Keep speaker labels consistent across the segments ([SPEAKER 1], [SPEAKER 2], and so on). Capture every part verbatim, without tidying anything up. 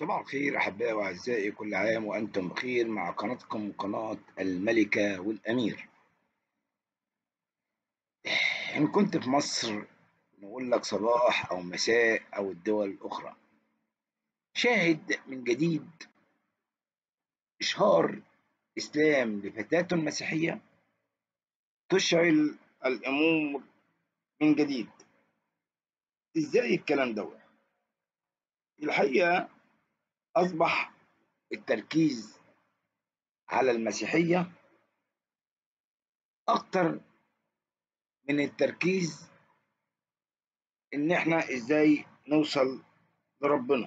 [SPEAKER 1] صباح الخير أحبائي وأعزائي، كل عام وأنتم بخير مع قناتكم قناة الملكة والأمير. إن كنت في مصر نقول لك صباح أو مساء أو الدول الأخرى. شاهد من جديد إشهار إسلام لفتاة مسيحية تشعل الأمور من جديد. إزاي الكلام دوت؟ الحقيقة أصبح التركيز على المسيحية أكتر من التركيز إن إحنا إزاي نوصل لربنا.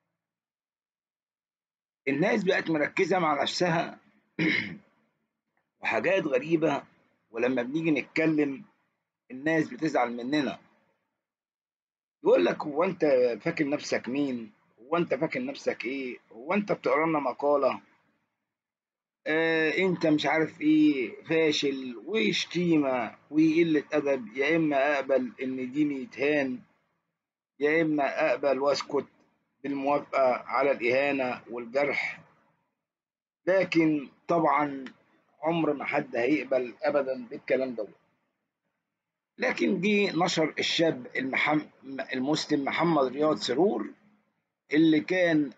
[SPEAKER 1] الناس بقت مركزة مع نفسها وحاجات غريبة، ولما بنيجي نتكلم الناس بتزعل مننا. يقول لك هو انت فاكر نفسك مين؟ هو انت فاكر نفسك ايه؟ هو انت بتقرا لنا مقالة؟ آه انت مش عارف ايه، فاشل وشتيمة وقلة ادب. يا اما اقبل ان ديني يتهان، يا اما اقبل واسكت بالموافقة على الاهانة والجرح. لكن طبعا عمر ما حد هيقبل ابدا بالكلام ده. لكن جه نشر الشاب المحم... المسلم محمد رياض سرور، اللي كان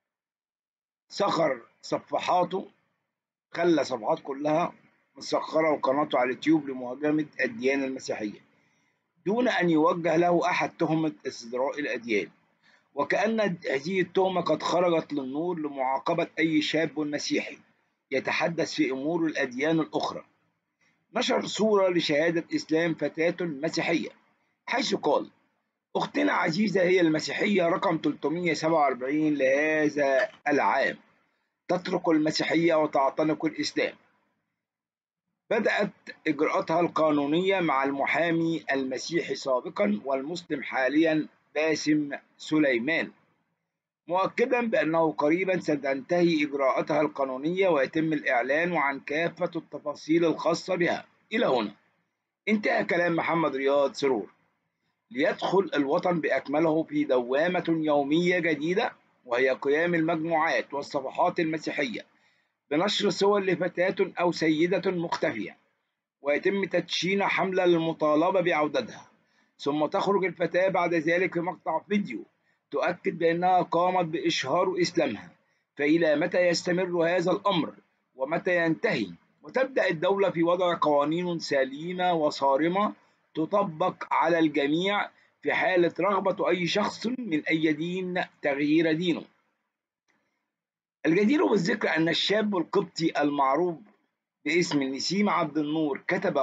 [SPEAKER 1] صخر صفحاته، خلى صفحات كلها مسخرة وقناته على اليوتيوب لمهاجمة الديانة المسيحية دون أن يوجه له أحد تهمة ازدراء الأديان، وكأن هذه التهمة قد خرجت للنور لمعاقبة أي شاب مسيحي يتحدث في أمور الأديان الأخرى. نشر صورة لشهادة إسلام فتاة مسيحية، حيث قال: أختنا عزيزة هي المسيحية رقم ثلاثمئة وسبعة وأربعين لهذا العام، تترك المسيحية وتعتنق الإسلام. بدأت إجراءاتها القانونية مع المحامي المسيحي سابقا والمسلم حاليا باسم سليمان، مؤكدا بأنه قريبا ستنتهي إجراءاتها القانونية ويتم الإعلان عن كافة التفاصيل الخاصة بها. إلى هنا انتهى كلام محمد رياض سرور، ليدخل الوطن بأكمله في دوامة يومية جديدة، وهي قيام المجموعات والصفحات المسيحية بنشر صور لفتاة أو سيدة مختفية، ويتم تدشين حملة للمطالبة بعودتها. ثم تخرج الفتاة بعد ذلك في مقطع فيديو تؤكد بأنها قامت بإشهار إسلامها. فإلى متى يستمر هذا الأمر؟ ومتى ينتهي؟ وتبدأ الدولة في وضع قوانين سليمة وصارمة تطبق على الجميع في حالة رغبة أي شخص من أي دين تغيير دينه. الجدير بالذكر أن الشاب القبطي المعروف باسم نسيم عبد النور كتب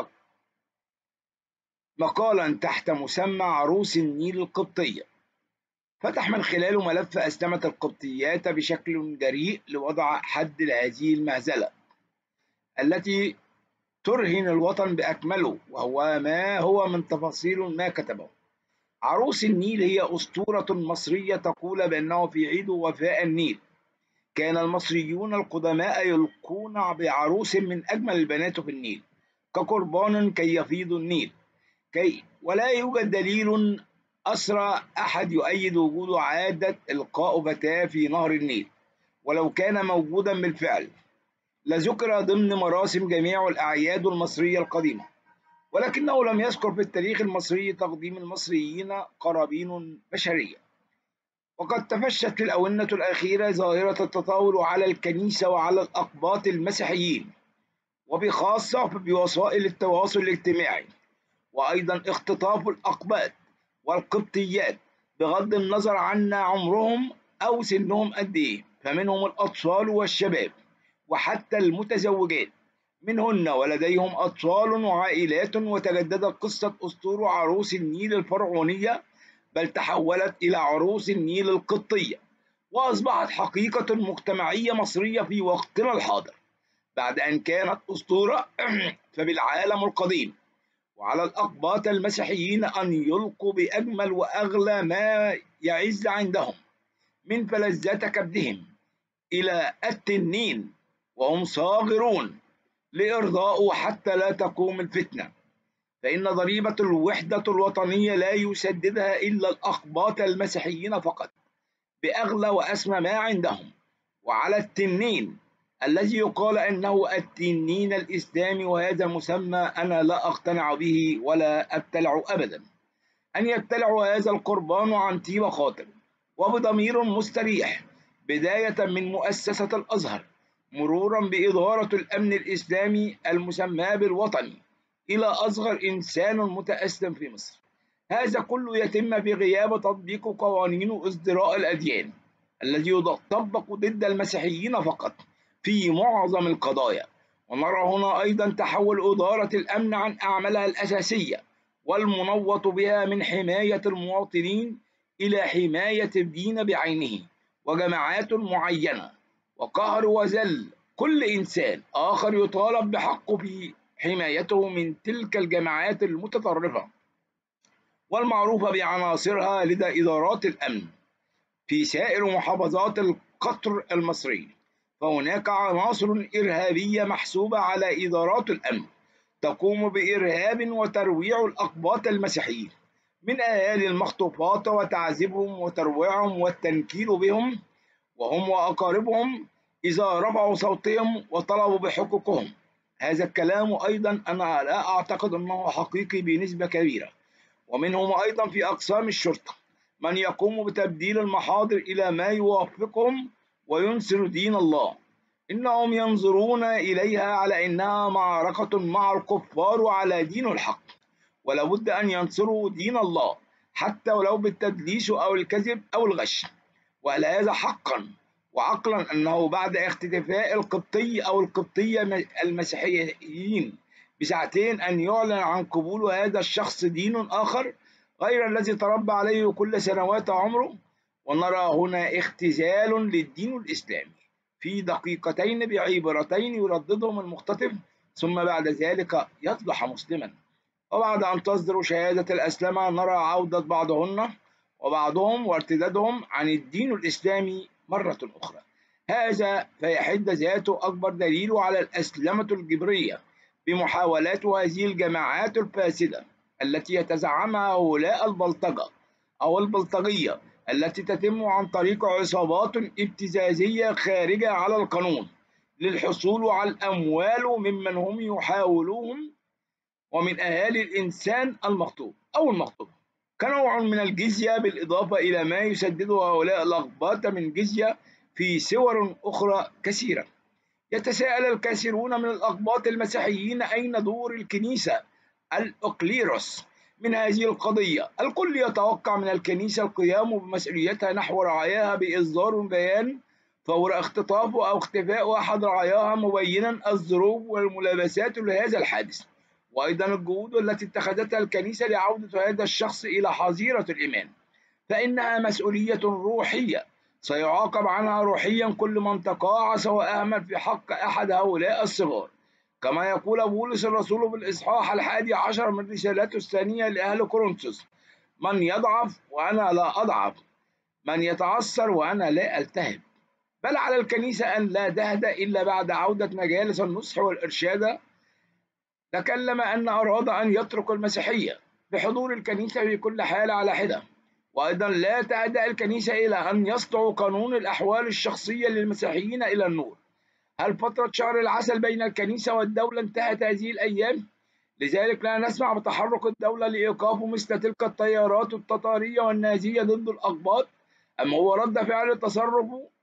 [SPEAKER 1] مقالا تحت مسمى عروس النيل القبطية، فتح من خلاله ملف أسلمة القبطيات بشكل جريء لوضع حد لهذه المهزلة التي ترهن الوطن بأكمله. وهو ما هو من تفاصيل ما كتبه: عروس النيل هي أسطورة مصرية تقول بأنه في عيد وفاء النيل كان المصريون القدماء يلقون بعروس من أجمل البنات في النيل كقربان كي يفيض النيل، كي ولا يوجد دليل أسرى أحد يؤيد وجود عادة إلقاء فتاة في نهر النيل، ولو كان موجودا بالفعل لذكر ضمن مراسم جميع الأعياد المصرية القديمة، ولكنه لم يذكر في التاريخ المصري تقديم المصريين قرابين بشرية. وقد تفشت في الآونة الأخيرة ظاهرة التطاول على الكنيسة وعلى الأقباط المسيحيين، وبخاصة بوسائل التواصل الاجتماعي، وأيضا اختطاف الأقباط والقبطيات بغض النظر عن عمرهم أو سنهم قد إيه، فمنهم الأطفال والشباب وحتى المتزوجات منهن ولديهم أطفال وعائلات. وتجددت قصة أسطورة عروس النيل الفرعونية، بل تحولت إلى عروس النيل القبطية، وأصبحت حقيقة مجتمعية مصرية في وقتنا الحاضر. بعد أن كانت أسطورة فبالعالم القديم وعلى الأقباط المسيحيين أن يلقوا بأجمل وأغلى ما يعز عندهم من فلذات كبدهم إلى التنين وهم صاغرون لإرضاء حتى لا تقوم الفتنة، فإن ضريبة الوحدة الوطنية لا يسددها إلا الأقباط المسيحيين فقط. بأغلى وأسمى ما عندهم، وعلى التنين الذي يقال إنه التنين الإسلامي، وهذا المسمى أنا لا أقتنع به ولا أبتلع أبدا، أن يبتلعوا هذا القربان عن طيب خاطر وبضمير مستريح، بداية من مؤسسة الأزهر مرورا بإدارة الأمن الإسلامي المسمى بالوطني إلى أصغر إنسان متأسلم في مصر. هذا كله يتم بغياب تطبيق قوانين ازدراء الأديان الذي يطبق ضد المسيحيين فقط في معظم القضايا. ونرى هنا أيضا تحول إدارة الأمن عن أعمالها الأساسية والمنوط بها من حماية المواطنين إلى حماية الدين بعينه وجماعات معينة، وقهر وذل كل إنسان آخر يطالب بحقه في حمايته من تلك الجماعات المتطرفة والمعروفة بعناصرها لدى إدارات الأمن في سائر محافظات القطر المصري. فهناك عناصر إرهابية محسوبة على إدارات الأمن تقوم بإرهاب وترويع الأقباط المسيحيين من أهالي المخطوفات وتعذيبهم وترويعهم والتنكيل بهم وهم وأقاربهم إذا رفعوا صوتهم وطلبوا بحقوقهم. هذا الكلام أيضا أنا لا أعتقد أنه حقيقي بنسبة كبيرة. ومنهم أيضا في أقسام الشرطة من يقوم بتبديل المحاضر إلى ما يوافقهم وينصر دين الله. إنهم ينظرون إليها على إنها معركة مع الكفار وعلى دين الحق، ولابد أن ينصروا دين الله حتى ولو بالتدليس أو الكذب أو الغش. وهل هذا حقا وعقلا أنه بعد اختفاء القبطي أو القبطية المسيحيين بساعتين أن يعلن عن قبول هذا الشخص دين آخر غير الذي تربى عليه كل سنوات عمره؟ ونرى هنا اختزال للدين الإسلامي في دقيقتين بعبارتين يرددهم المختطف، ثم بعد ذلك يصبح مسلما. وبعد أن تصدر شهادة الأسلمة نرى عودة بعضهن وبعضهم وارتدادهم عن الدين الإسلامي مرة أخرى. هذا في حد ذاته أكبر دليل على الأسلمة الجبرية بمحاولات هذه الجماعات الفاسدة التي يتزعمها هؤلاء البلطجة أو البلطجية، التي تتم عن طريق عصابات ابتزازية خارجة على القانون للحصول على الأموال ممن هم يحاولون ومن أهالي الإنسان المخطوب أو المخطوبة كنوع من الجزية، بالإضافة إلى ما يسدده هؤلاء الأقباط من جزية في صور أخرى كثيرة. يتساءل الكثيرون من الأقباط المسيحيين أين دور الكنيسة الأقليروس من هذه القضية؟ الكل يتوقع من الكنيسة القيام بمسؤوليتها نحو رعاياها بإصدار بيان فور اختطاف أو اختفاء أحد رعاياها مبينا الظروف والملابسات لهذا الحادث، وأيضا الجهود التي اتخذتها الكنيسة لعودة هذا الشخص إلى حظيرة الإيمان، فإنها مسؤولية روحية سيعاقب عنها روحيا كل من تقاعس وأهمل في حق أحد هؤلاء الصغار. كما يقول بولس الرسول بالإصحاح الحادي عشر من رسالته الثانية لأهل كورنثوس: من يضعف وأنا لا أضعف، من يتعثر وأنا لا ألتهب. بل على الكنيسة أن لا تهدأ إلا بعد عودة مجالس النصح والإرشاد. تكلم أن أراد أن يترك المسيحية بحضور الكنيسة في كل حال على حدة. وأيضا لا تهدأ الكنيسة إلى أن يسطع قانون الأحوال الشخصية للمسيحيين إلى النور. هل فترة شهر العسل بين الكنيسة والدولة انتهت هذه الأيام؟ لذلك لا نسمع بتحرك الدولة لإيقاف مثل تلك التيارات التتارية والنازية ضد الأقباط، أم هو رد فعل تصرف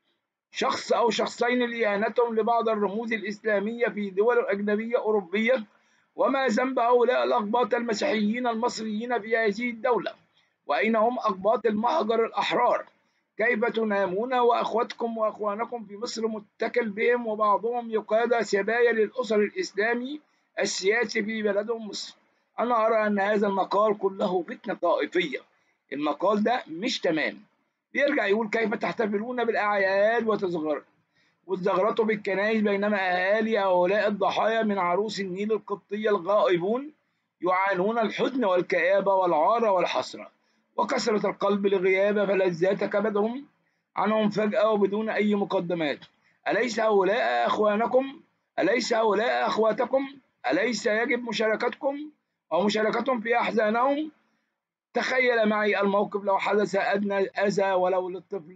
[SPEAKER 1] شخص أو شخصين لإهانتهم لبعض الرموز الإسلامية في دول أجنبية أوروبية؟ وما ذنب هؤلاء الأقباط المسيحيين المصريين في هذه الدولة؟ وأين هم أقباط المهجر الأحرار؟ كيف تنامون وأخوتكم وأخوانكم في مصر متكل بهم وبعضهم يقاد سبايا للأسر الإسلامي السياسي في بلدهم مصر؟ أنا أرى أن هذا المقال كله فتنة طائفية. المقال ده مش تمام. بيرجع يقول: كيف تحتفلون بالأعياد وتزغرطوا بالكنائس بينما أهالي هؤلاء الضحايا من عروس النيل القبطية الغائبون يعانون الحزن والكآبة والعار والحسرة وكسرة القلب لغياب فلذات كبدهم عنهم فجأة وبدون أي مقدمات. أليس هؤلاء أخوانكم؟ أليس هؤلاء أخواتكم؟ أليس يجب مشاركتكم أو مشاركتهم في أحزانهم؟ تخيل معي الموقف لو حدث أدنى أذى ولو للطفل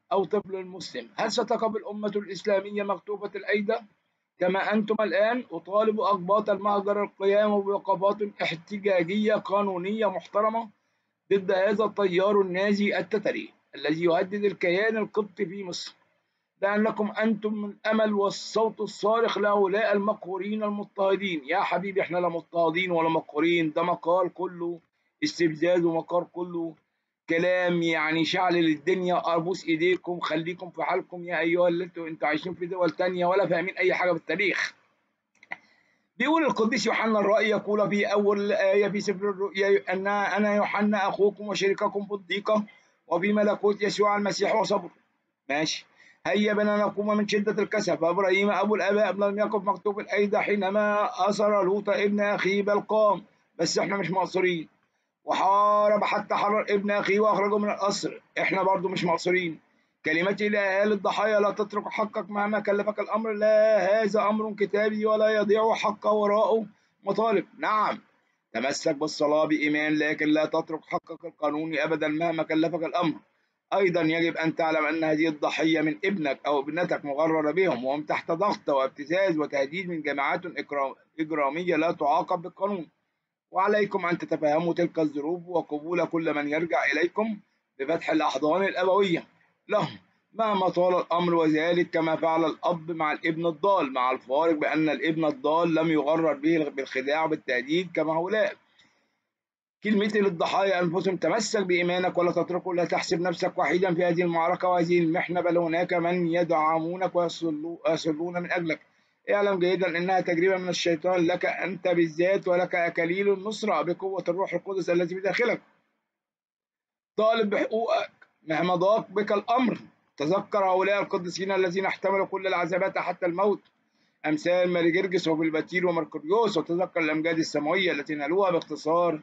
[SPEAKER 1] أو طفل مسلم. هل ستقف الأمة الإسلامية مكتوفة الأيدي كما أنتم الآن؟ أطالب أقباط المهجر القيام بوقفات احتجاجية قانونية محترمة ضد هذا التيار النازي التتري الذي يهدد الكيان القبطي في مصر، لأنكم أنتم الأمل والصوت الصارخ لهؤلاء المقهورين المضطهدين. يا حبيبي إحنا لا مضطهدين ولا مقهورين، ده مقال كله استفزاز ومقال كله كلام يعني شعل للدنيا. أبوس إيديكم خليكم في حالكم يا أيها اللي انتوا انتوا عايشين في دول تانية ولا فاهمين أي حاجة بالتاريخ. بيقول القديس يوحنا الرأي يقول في أول آية في سفر الرؤيا أن أنا يوحنا أخوكم وشريككم في الضيقة وفي ملكوت يسوع المسيح وصبره. ماشي. هيا بنا نقوم من شدة الكسل، فإبراهيم أبو الآباء لم يقف مكتوف الأيدي حينما أسر لوط ابن أخيه بل قام. بس إحنا مش مقصورين. وحارب حتى حرر ابن أخيه وأخرجه من الأسر. إحنا برضو مش مقصورين. كلمتي لأهالي الضحايا لا تترك حقك مهما كلفك الأمر. لا، هذا أمر كتابي ولا يضيع حق وراءه مطالب. نعم، تمسك بالصلاة بإيمان، لكن لا تترك حقك القانوني أبدا مهما كلفك الأمر. أيضا يجب أن تعلم أن هذه الضحية من ابنك أو ابنتك مغرر بهم، وهم تحت ضغط وابتزاز وتهديد من جماعات إجرامية لا تعاقب بالقانون. وعليكم أن تتفهموا تلك الظروف وقبول كل من يرجع إليكم بفتح الأحضان الأبوية لهم مهما طال الأمر، وذلك كما فعل الأب مع الابن الضال، مع الفارق بأن الابن الضال لم يغرر به بالخداع بالتهديد كما هؤلاء. كلمتي للضحايا أنفسهم: تمسك بإيمانك ولا تتركه، لا تحسب نفسك وحيدا في هذه المعركة وهذه المحنة، بل هناك من يدعمونك ويصلون من أجلك. اعلم جيدا أنها تجربة من الشيطان لك أنت بالذات، ولك أكاليل النصرة بقوة الروح القدس التي بداخلك. طالب بحقوقك مهما ضاق بك الأمر. تذكر هؤلاء القديسين الذين احتملوا كل العذابات حتى الموت، أمثال ماري جرجس وفيلباتير ومرقريوس، وتذكر الأمجاد السماوية التي نالوها باختصار.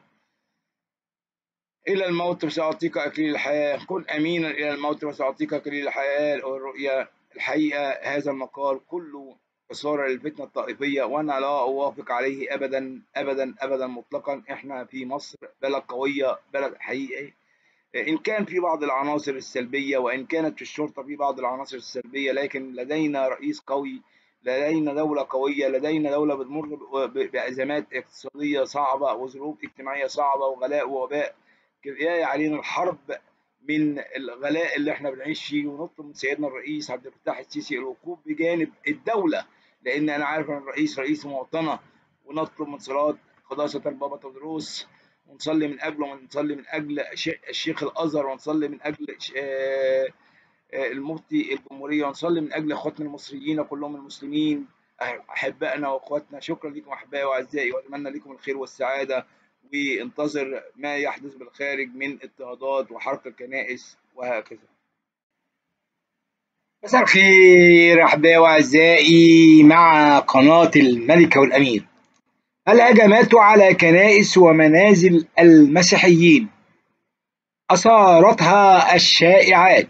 [SPEAKER 1] إلى الموت وسأعطيك أكليل الحياة. كن أمينا إلى الموت وسأعطيك أكليل الحياة والرؤيا. الحقيقة هذا المقال كله إثارة للفتنة الطائفية، وأنا لا أوافق عليه أبدا أبدا أبدا مطلقا. إحنا في مصر بلد قوية، بلد حقيقي، إن كان في بعض العناصر السلبية وإن كانت في الشرطة في بعض العناصر السلبية، لكن لدينا رئيس قوي، لدينا دولة قوية، لدينا دولة بتمر بأزمات اقتصادية صعبة وظروف اجتماعية صعبة وغلاء ووباء. كفاية علينا الحرب من الغلاء اللي احنا بنعيش فيه، ونطلب من سيدنا الرئيس عبد الفتاح السيسي الوقوف بجانب الدولة، لأن أنا عارف أن الرئيس رئيس مواطنة. ونطلب من صلاة قداسة البابا تودروس، ونصلي من أجله، ونصلي من أجل الشيخ الأزهر، ونصلي من أجل المفتي الجمهورية، ونصلي من أجل إخواتنا المصريين كلهم المسلمين أحبائنا وأخواتنا. شكرا لكم أحبائي وأعزائي، وأتمنى لكم الخير والسعادة، وانتظر ما يحدث بالخارج من اضطهادات وحرق كنائس وهكذا. مساء الخير أحبائي وأعزائي مع قناة الملكة والأمير. الهجمات على كنائس ومنازل المسيحيين أثارتها الشائعات،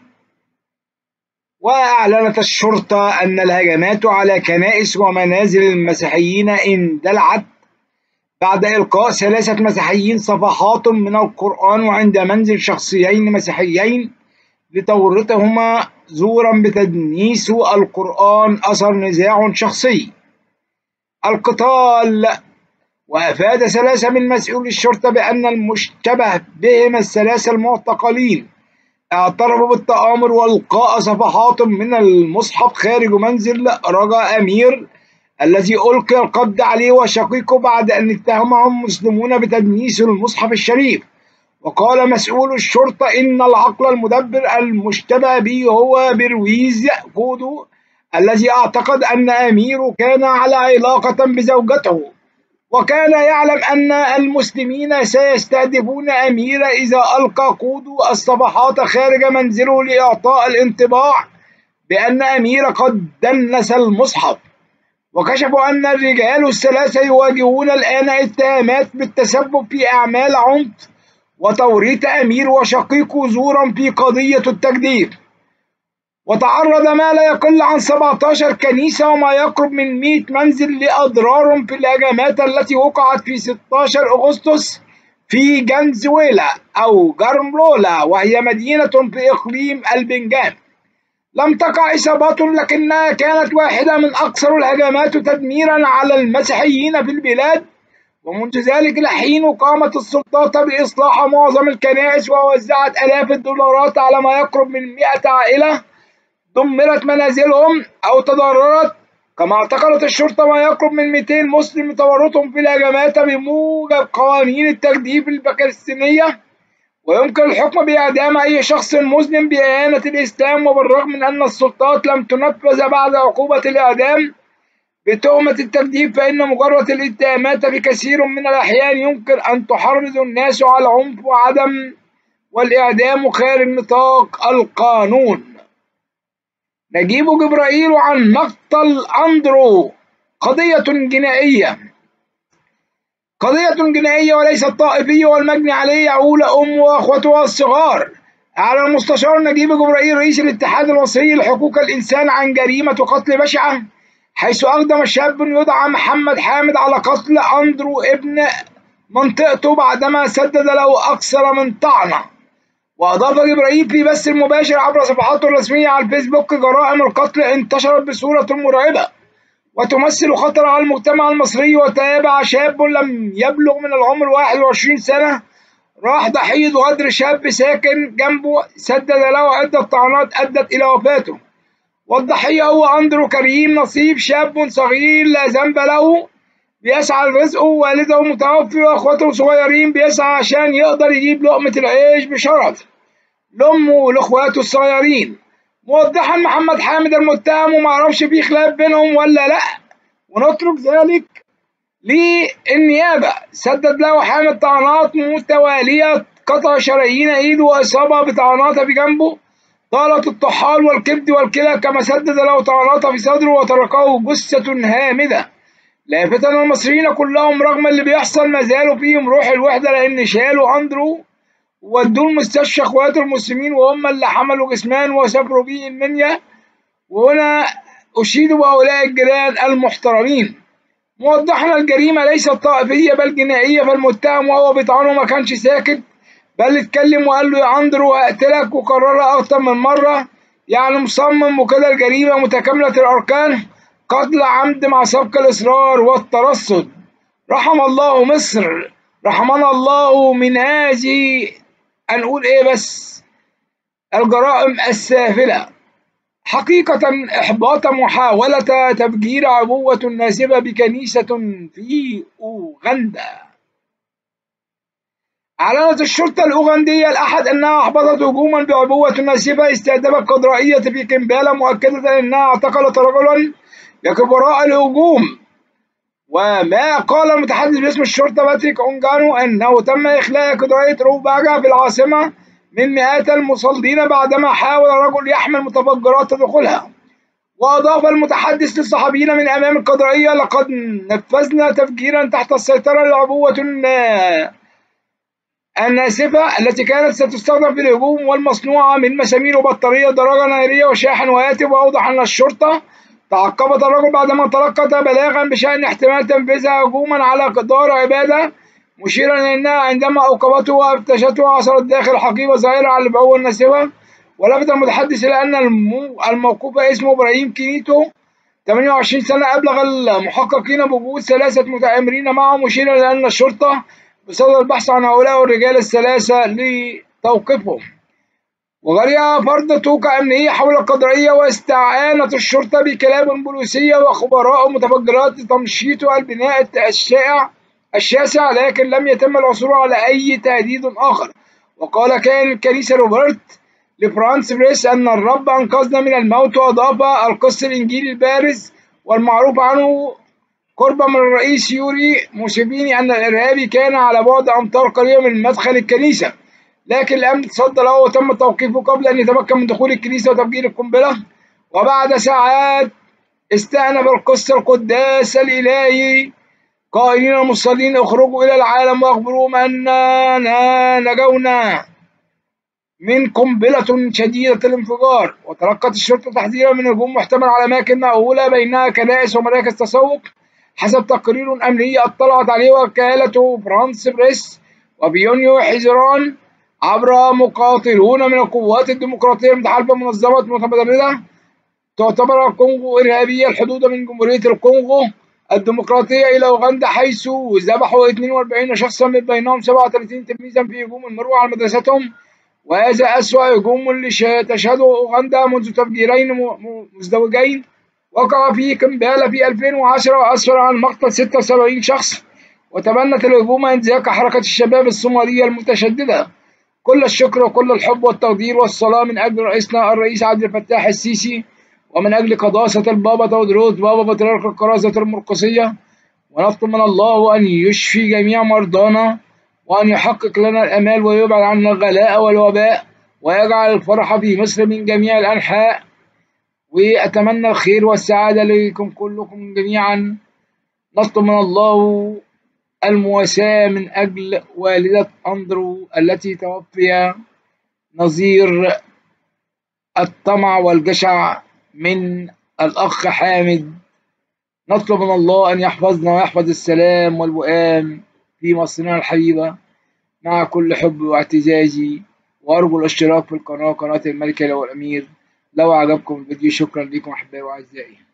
[SPEAKER 1] وأعلنت الشرطة أن الهجمات على كنائس ومنازل المسيحيين اندلعت بعد إلقاء ثلاثة مسيحيين صفحات من القرآن وعند منزل شخصيين مسيحيين لتورطهما زورا بتدنيس القرآن أثر نزاع شخصي. القتال. وأفاد ثلاثة من مسؤولي الشرطة بأن المشتبه بهم الثلاثة المعتقلين اعترفوا بالتآمر وإلقاء صفحات من المصحف خارج منزل رجاء أمير الذي ألقي القبض عليه وشقيقه بعد أن اتهمهم مسلمون بتدنيس المصحف الشريف. وقال مسؤول الشرطة إن العقل المدبر المشتبه به هو برويز كودو الذي اعتقد أن أمير كان على علاقة بزوجته، وكان يعلم أن المسلمين سيستهدفون أمير إذا ألقى كودو الصفحات خارج منزله لإعطاء الانطباع بأن أمير قد دنس المصحف. وكشفوا أن الرجال الثلاثة يواجهون الآن اتهامات بالتسبب في أعمال عنف وتوريط أمير وشقيقه زورا في قضية التجديف. وتعرض ما لا يقل عن سبعة عشر كنيسة وما يقرب من مئة منزل لأضرار في الهجمات التي وقعت في ستة عشر أغسطس في جنزويلا أو جرملولا، وهي مدينة في إقليم البنجام. لم تقع إصابات، لكنها كانت واحدة من أكثر الهجمات تدميرا على المسيحيين في البلاد. ومنذ ذلك الحين قامت السلطات بإصلاح معظم الكنائس، ووزعت آلاف الدولارات على ما يقرب من مئة عائلة دمرت منازلهم أو تضررت. كما اعتقلت الشرطة ما يقرب من مئتين مسلم لتورطهم في الهجمات بموجب قوانين التجديف الباكستانية. ويمكن الحكم بإعدام أي شخص مذنب بإهانة الإسلام. وبالرغم من أن السلطات لم تنفذ بعد عقوبة الإعدام بتهمة التجديف، فإن مجرد الاتهامات في كثير من الأحيان يمكن أن تحرض الناس على العنف وعدم والإعدام خارج نطاق القانون. نجيب جبرائيل عن مقتل أندرو قضية جنائية قضية جنائية وليست طائفية، والمجني عليه يعول أمه وأخوته الصغار. أعلن المستشار نجيب جبرائيل رئيس الاتحاد المصري لحقوق الإنسان عن جريمة قتل بشعة، حيث أقدم شاب يدعى محمد حامد على قتل أندرو ابن منطقته بعدما سدد له أكثر من طعنة. وأضاف جبرائيل في بث مباشر عبر صفحاته الرسمية على الفيسبوك: جرائم القتل انتشرت بصورة مرعبة وتمثل خطر على المجتمع المصري. وتابع: شاب لم يبلغ من العمر واحد وعشرين سنة راح ضحية غدر شاب ساكن جنبه سدد له عدة طعنات أدت إلى وفاته. والضحية هو أندرو كريم نصيب، شاب صغير لا ذنب له بيسعى لرزقه، والده متوفي وأخواته صغيرين بيسعى عشان يقدر يجيب لقمة العيش بشرف لأمه ولأخواته الصغيرين. موضحا: محمد حامد المتهم ومعرفش في خلاف بينهم ولا لأ، ونترك ذلك للنيابة. سدد له حامد طعنات متوالية، قطع شرايين ايده وإصابة بطعنات في جنبه طالت الطحال والكبد والكلى، كما سدد له طعنات في صدره وتركه جثة هامدة. لافتا المصريين كلهم رغم اللي بيحصل ما زالوا فيهم روح الوحدة، لأن شالوا أندرو وودوه المستشفى اخواته المسلمين، وهم اللي حملوا جسمان وسافروا بيه المنيا. وهنا أشيد بهؤلاء الجيران المحترمين، موضحنا الجريمة ليست طائفية بل جنائية. فالمتهم وهو بيطعنه ما كانش ساكت، بل اتكلم وقال له: يا أندرو هقتلك، وكررها أكتر من مرة، يعني مصمم. وكده الجريمة متكاملة الأركان، قتل عمد مع سبق الإصرار والترصد. رحم الله مصر، رحمنا الله من هذه هنقول إيه بس الجرائم السافلة. حقيقة إحباط محاولة تفجير عبوة ناسبة بكنيسة في أوغندا. أعلنت الشرطة الأوغندية الأحد أنها أحبطت هجوما بعبوة ناسبة استهدفت قدرائية في كمبالا، مؤكدة أنها اعتقلت رجلا يقف وراء الهجوم. وما قال المتحدث باسم الشرطة باتريك أونجانو أنه تم إخلاء قدرائية روباجا في العاصمة من مئات المصلين بعدما حاول رجل يحمل متفجرات تدخلها. وأضاف المتحدث للصحفيين من أمام القدرائية: لقد نفذنا تفجيرا تحت السيطرة للعبوة الناسفة التي كانت ستستخدم في الهجوم، والمصنوعة من مسامير وبطارية دراجة نارية وشاحن وهاتف. وأوضح أن الشرطة تعقبت الرجل بعدما تلقت بلاغا بشأن احتمال تنفيذها هجوما على دار عبادة، مشيرا إلى أنها عندما أوقفته وافتشته عثرت داخل حقيبة ظاهرة على العبوة الناسفة. ولفت المتحدث إلى أن الموقوف اسمه إبراهيم كينيتو ثمانية وعشرين سنة. أبلغ المحققين بوجود ثلاثة متآمرين معه، مشيرا إلى أن الشرطة بصدد البحث عن هؤلاء الرجال الثلاثة لتوقيفهم. وجرى فرض توقع أمنية حول القدرية، واستعانت الشرطة بكلاب بوليسية وخبراء متفجرات لتمشيط البناء الشائع الشاسع، لكن لم يتم العثور على أي تهديد آخر. وقال كاهن الكنيسة روبرت لفرانس بريس أن الرب أنقذنا من الموت. وأضاف: القس الإنجيلي البارز والمعروف عنه قرب من الرئيس يوري موسيفيني أن الإرهابي كان على بعد أمتار قليلة من مدخل الكنيسة، لكن الأمن تصدى له وتم توقيفه قبل أن يتمكن من دخول الكنيسة وتفجير القنبلة. وبعد ساعات استأنف القس القداس الإلهي قائلين المصلين: اخرجوا إلى العالم وأخبروهم أننا نجونا من قنبلة شديدة الانفجار. وتلقت الشرطة تحذيرا من هجوم محتمل على أماكن مأهولة بينها كنائس ومراكز تسوق، حسب تقرير أمني اطلعت عليه وكالة فرانس بريس. وفي يونيو حزيران عبر مقاتلون من القوات الديمقراطية المتحالفة منظمة متمردة. تعتبر الكونغو إرهابية الحدود من جمهورية الكونغو الديمقراطية إلى أوغندا، حيث ذبحوا اثنين وأربعين شخصا من بينهم سبعة وثلاثين تلميذا في هجوم مروع على مدرستهم، وهذا أسوأ هجوم تشهده أوغندا منذ تفجيرين مزدوجين وقع في كمبالا في ألفين وعشرة وأسفر عن مقتل ستة وسبعين شخص. وتبنت الهجوم انزلاق حركة الشباب الصومالية المتشددة. كل الشكر وكل الحب والتقدير والصلاة من أجل رئيسنا الرئيس عبد الفتاح السيسي، ومن أجل قداسة البابا تودروس بابا بطريرك الكرازة المرقسية، ونطلب من الله أن يشفي جميع مرضانا، وأن يحقق لنا الأمال ويبعد عنا الغلاء والوباء، ويجعل الفرح في مصر من جميع الأنحاء. وأتمنى الخير والسعادة لكم كلكم جميعا. نطلب من الله المواساة من أجل والدة أندرو التي توفي نظير الطمع والجشع من الأخ حامد. نطلب من الله أن يحفظنا ويحفظ السلام والوئام في مصرنا الحبيبة مع كل حب واعتزازي. وأرجو الاشتراك في القناة، قناة الملك لو الأمير، لو عجبكم الفيديو. شكرا لكم أحبائي وأعزائي.